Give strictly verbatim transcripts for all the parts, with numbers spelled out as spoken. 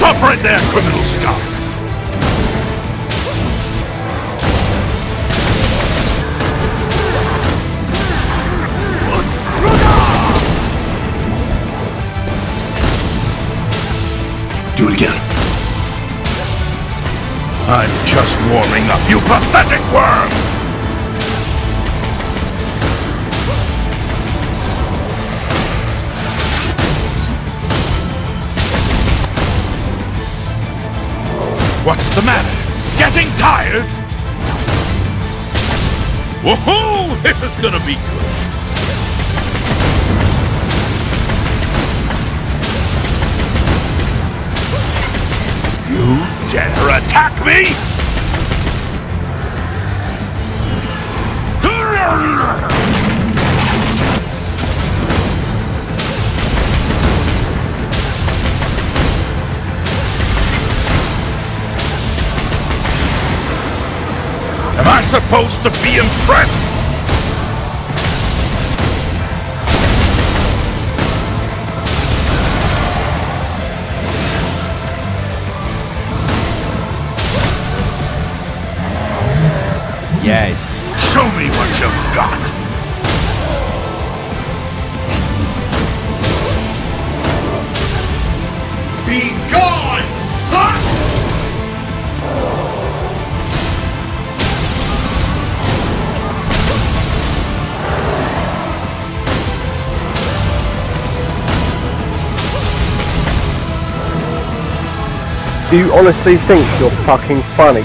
Stop right there, criminal scum! Do it again. I'm just warming up, you pathetic worm! What's the matter? Getting tired? Woohoo! This is gonna be good. You dare attack me? Am I supposed to be impressed? Yes. Show me what you've got! Be gone, son! Do you honestly think you're fucking funny?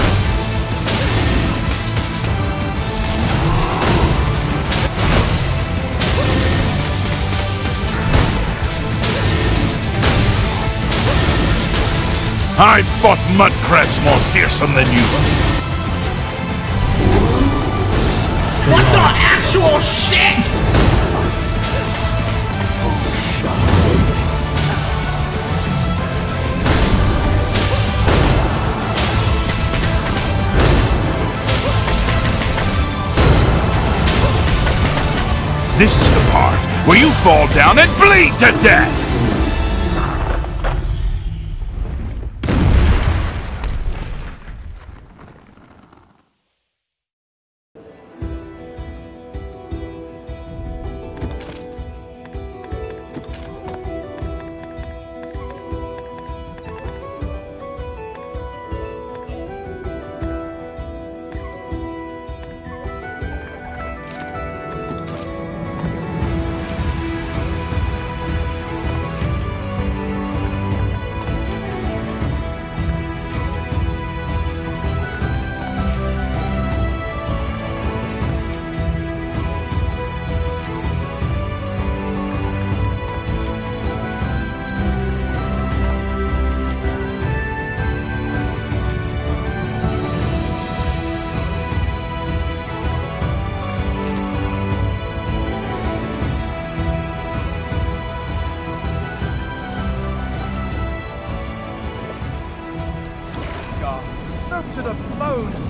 I fought mud crabs more fearsome than you. What the actual shit?! This is the part where you fall down and bleed to death! Soaked to the bone.